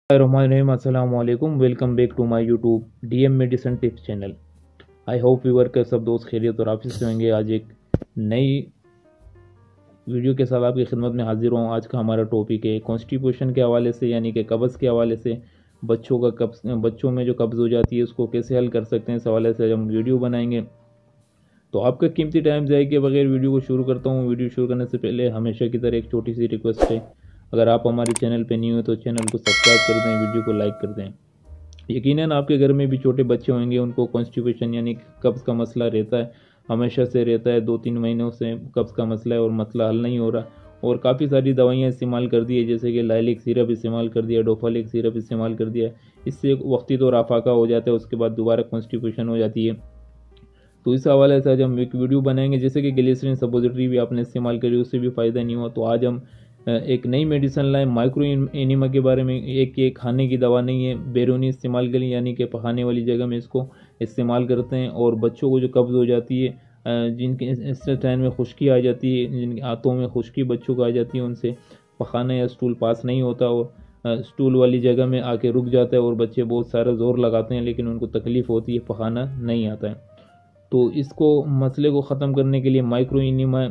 अस्सलाम वालेकुम। Welcome back to my YouTube DM medicine tips channel. I hope viewer के सब दोस्त खैरियत और आफियत से होंगे। आज एक नई वीडियो के साथ आपकी खिदमत में हाजिर हूँ। आज का हमारा टॉपिक है कॉन्स्टिपेशन के हवाले से, यानी कि कब्ज़ के हवाले से। बच्चों में जो कब्ज़ हो जाती है उसको कैसे हल कर सकते हैं, इस हवाले से हम वीडियो बनाएंगे। तो आपका कीमती टाइम जाए के बगैर वीडियो को शुरू करता हूँ। वीडियो शुरू करने से पहले हमेशा की तरह एक छोटी सी रिक्वेस्ट है, अगर आप हमारे चैनल पर नहीं हो तो चैनल को सब्सक्राइब कर दें, वीडियो को लाइक कर दें। यकीनन आपके घर में भी छोटे बच्चे होंगे, उनको कॉन्स्टिपेशन यानी कब्ज़ का मसला रहता है, हमेशा से रहता है। 2-3 महीनों से कब्ज़ का मसला है और मसला हल नहीं हो रहा। और काफ़ी सारी दवाइयाँ इस्तेमाल कर दी है, जैसे कि लाइलिक सिरप इस्तेमाल कर दिया, डोफालिक सिरप इस्तेमाल कर दिया। इससे वक्ती तौर आफाका हो जाता है, उसके बाद दोबारा कॉन्स्टिपेशन हो जाती है। तो इस हवाले से आज हम एक वीडियो बनाएंगे। जैसे कि ग्लिसरीन सपोजिटरी भी आपने इस्तेमाल करी, उससे भी फ़ायदा नहीं हुआ, तो आज हम एक नई मेडिसिन लाए माइक्रो एनिमा के बारे में। ये खाने की दवा नहीं है, बैरूनी इस्तेमाल के लिए, यानी कि पकाने वाली जगह में इसको इस्तेमाल करते हैं। और बच्चों को जो कब्ज़ हो जाती है, जिनके इंटेस्टाइन में खुश्की आ जाती है, जिनके आंतों में खुश्की बच्चों को आ जाती है, उनसे पखाना या स्टूल पास नहीं होता और स्टूल वाली जगह में आके रुक जाता है और बच्चे बहुत सारा ज़ोर लगाते हैं, लेकिन उनको तकलीफ़ होती है, पखाना नहीं आता है। तो इसको मसले को ख़त्म करने के लिए माइक्रो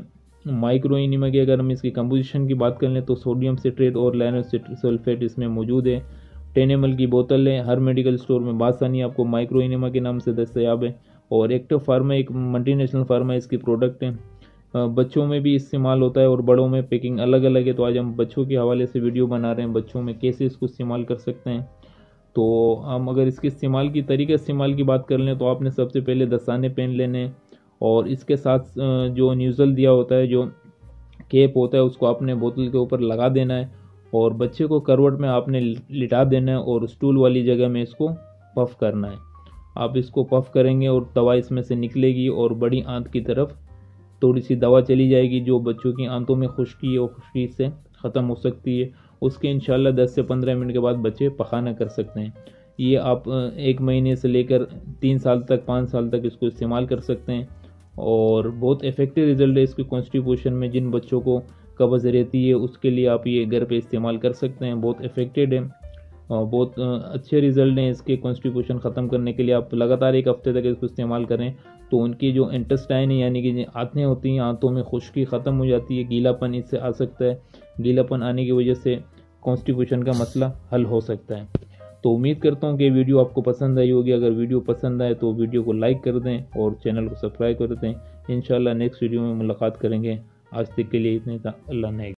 एनीमा की अगर हम इसकी कंपोजिशन की बात कर लें तो सोडियम सिट्रेट और लाइनोसल्फेट इसमें मौजूद है। 10 ml की बोतल है, हर मेडिकल स्टोर में बासानी आपको माइक्रो एनीमा के नाम से दस्तयाब है। और एक्टिव फार्मा एक मल्टीनेशनल फार्मा इसकी प्रोडक्ट है। बच्चों में भी इस्तेमाल होता है और बड़ों में पैकिंग अलग अलग है। तो आज हम बच्चों के हवाले से वीडियो बना रहे हैं, बच्चों में कैसे इसको इस्तेमाल कर सकते हैं। तो हम अगर इसके इस्तेमाल की बात कर लें तो आपने सबसे पहले दस्ताने पहन लेने हैं और इसके साथ जो न्यूज़ल दिया होता है, जो कैप होता है, उसको आपने बोतल के ऊपर लगा देना है और बच्चे को करवट में आपने लिटा देना है और स्टूल वाली जगह में इसको पफ करना है। आप इसको पफ करेंगे और दवा इसमें से निकलेगी और बड़ी आंत की तरफ थोड़ी सी दवा चली जाएगी, जो बच्चों की आंतों में खुश्की है और खुश्की से ख़त्म हो सकती है। उसके इंशाल्लाह 10 से 15 मिनट के बाद बच्चे पखाना कर सकते हैं। ये आप 1 महीने से लेकर 3 साल तक, 5 साल तक इसको इस्तेमाल कर सकते हैं और बहुत इफेक्टिव रिज़ल्ट है इसके कॉन्स्टिपेशन में। जिन बच्चों को कब्ज़ रहती है उसके लिए आप ये घर पे इस्तेमाल कर सकते हैं, बहुत इफेक्टिव है और बहुत अच्छे रिज़ल्ट हैं इसके कॉन्स्टिपेशन ख़त्म करने के लिए। आप लगातार 1 हफ्ते तक इसको इस्तेमाल करें तो उनकी जो इंटेस्टाइन है, यानी कि आंतें होती हैं, आंतों में खुश्की ख़त्म हो जाती है, गीलापन इससे आ सकता है। गीलापन आने की वजह से कॉन्स्टिपेशन का मसला हल हो सकता है। तो उम्मीद करता हूँ कि वीडियो आपको पसंद आई होगी। अगर वीडियो पसंद आए तो वीडियो को लाइक कर दें और चैनल को सब्सक्राइब कर दें। इंशाल्लाह नेक्स्ट वीडियो में मुलाकात करेंगे। आज तक के लिए इतने था। अल्लाह ने